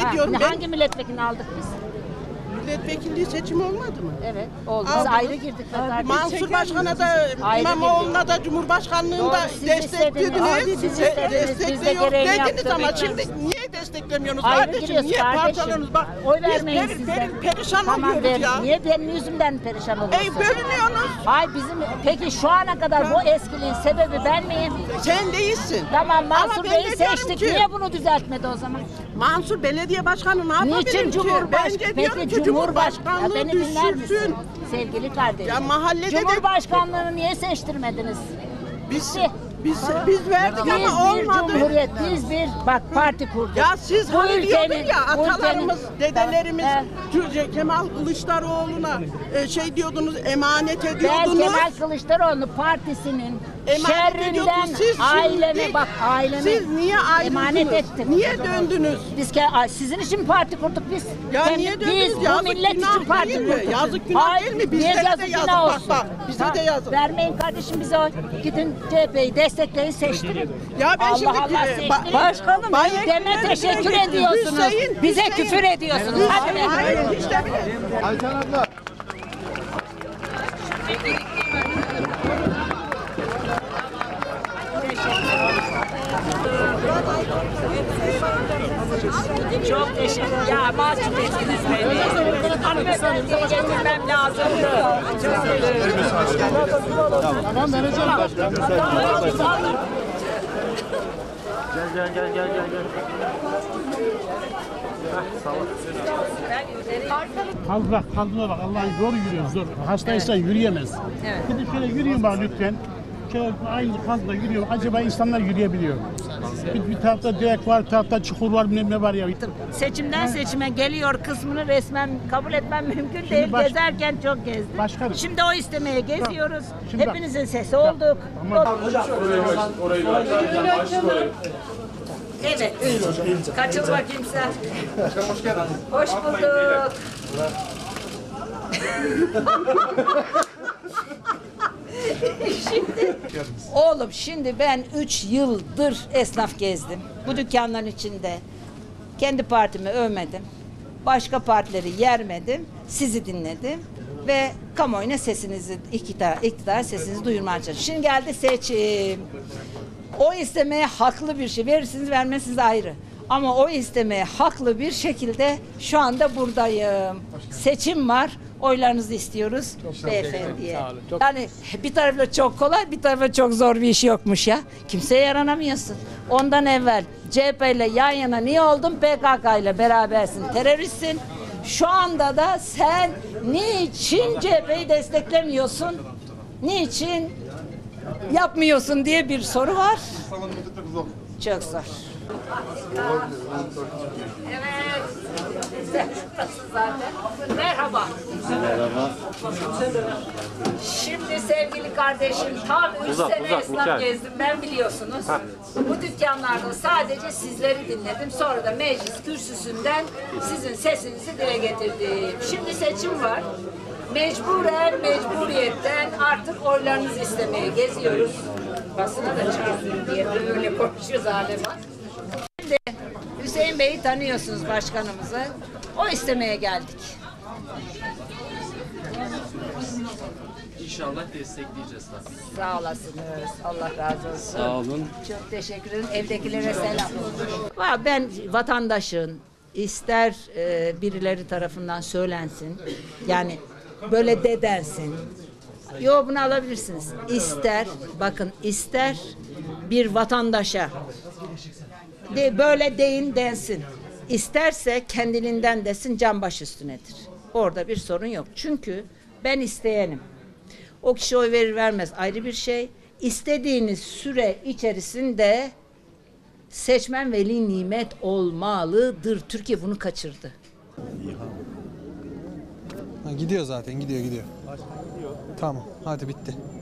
ediyorum. Hangi milletvekilini aldık biz? Milletvekilliği seçimi olmadı mı? Evet. Oldu. Biz ayrı girdik. Mansur Başkan'a da İmamoğlu'na da Cumhurbaşkanlığında desteklediniz. Biz de Yok gereğini dediniz yaptık. ama şimdi niye desteklemiyorsunuz Ayrı kardeşim? giriyoruz Niye kardeşim. parçalıyorsunuz? Bak Oy biz vermeyin sizden. perişan Tamam, oluyoruz ya. niye benim yüzümden perişan oluyorsun? Bölünüyorsunuz. Hayır peki şu ana kadar bu eskiliğin sebebi ben miyim? Sen değilsin. Tamam Ama Mansur ben Bey'i de diyorum seçtik. ki- Niye bunu düzeltmedi o zaman? Mansur belediye başkanı ne yapabilir Niçin ki? Bence diyorum Peki ki Cumhurbaşkanlığı beni dinler misin? düşürsün. Sevgili kardeşim. Ya mahallede de- Cumhurbaşkanlığını niye seçtirmediniz? Biz verdik Biz ama bir olmadı. cumhuriyet, biz bir parti kurduk. Ya siz Bu hani diyordun ülkenin- ya bu atalarımız, ülkenin- dedelerimiz Evet. Kemal Kılıçdaroğlu'na şey diyordunuz, emanet Ben ediyordunuz. Kemal Kılıçdaroğlu partisinin Emanet ediyordunuz. şerrinden Siz aileme şimdi- bak aileme Siz niye emanet ayrıldınız? ettim. Niye döndünüz? Biz sizin için parti kurduk biz. Ya Kendi- niye döndünüz? Biz bu Yazık millet günah için parti değil mi? kurduk. Yazık günah Hayır, değil mi? niye Bizlere de yazık yazık günah bak, olsun? bak. Bize de yazık. Vermeyin kardeşim bize oy. Gidin CHP'yi destekleyin seçtirin. Ya ben Allah şimdi Allah seçtirin. başkanım Deme teşekkür ediyorsunuz. Bize küfür ediyorsunuz. Hadi be. Hayır hiç de bile. Ayten abla. Çok teşekkür. Ya mahcup ettiniz beni. Hanımefendiye getirmem lazımdı. Tamam vereceğim. Kaldırma bak Allah'ın zor yürüyor zor. Hastaysa yürüyemez. Evet. Gidip şöyle yürüyün bak lütfen. Şöyle aynı fazla yürüyor. Acaba insanlar yürüyebiliyor. Bir tarafta direk var, bir tarafta çukur var, bilmem ne var ya. Seçimden seçime geliyor kısmını resmen kabul etmem mümkün değil. Gezerken çok gezdim. Başkanım. Şimdi o istemeye geziyoruz. Şimdi bak. Hepinizin sesi olduk. Evet. Kaçıl bakayım sen. Hoş bulduk. Şimdi ben 3 yıldır esnaf gezdim. Bu dükkanların içinde kendi partimi övmedim. Başka partileri yermedim. Sizi dinledim. Ve kamuoyuna sesinizi, iktidar sesinizi duyurmaya çalıştım. Şimdi geldi seçim. O istemeye haklı bir şey. Verirsiniz vermezsiniz ayrı. Ama o istemeye haklı bir şekilde şu anda buradayım. Seçim var. Oylarınızı istiyoruz beyefendiye. Yani bir tarafla çok kolay, bir tarafla çok zor bir iş yokmuş ya. Kimseye yaranamıyorsun. Ondan evvel CHP ile yan yana niye oldun? PKK ile berabersin, teröristsin. Şu anda da sen niçin CHP'yi desteklemiyorsun? Niçin yapmıyorsun diye bir soru var. Çok zor. Evet. Merhaba. Merhaba. Şimdi sevgili kardeşim tam 3 sene esnaf gezdim ben biliyorsunuz. Bu dükkanlarda sadece sizleri dinledim. Sonra da meclis kürsüsünden sizin sesinizi dile getirdim. Şimdi seçim var. Mecburiyetten artık oylarınızı istemeye geziyoruz. Basına da çağırdım diye böyle konuşuyoruz hale bak. Şimdi Hüseyin Bey'i tanıyorsunuz başkanımızı. O istemeye geldik. İnşallah destekleyeceğiz tabii. Sağ olasınız. Allah razı olsun. Sağ olun. Çok teşekkür ederim. Evdekilere selam. Ben vatandaşın ister birileri tarafından söylensin. Yani böyle de densin. Yo bunu alabilirsiniz. İster bir vatandaşa böyle deyin densin. İsterse kendiliğinden desin can baş üstünedir. Orada bir sorun yok. Çünkü ben isteyenim. O kişi oy verir vermez ayrı bir şey. İstediğiniz süre içerisinde seçmen veli nimet olmalıdır. Türkiye bunu kaçırdı. Gidiyor zaten gidiyor. Tamam hadi bitti.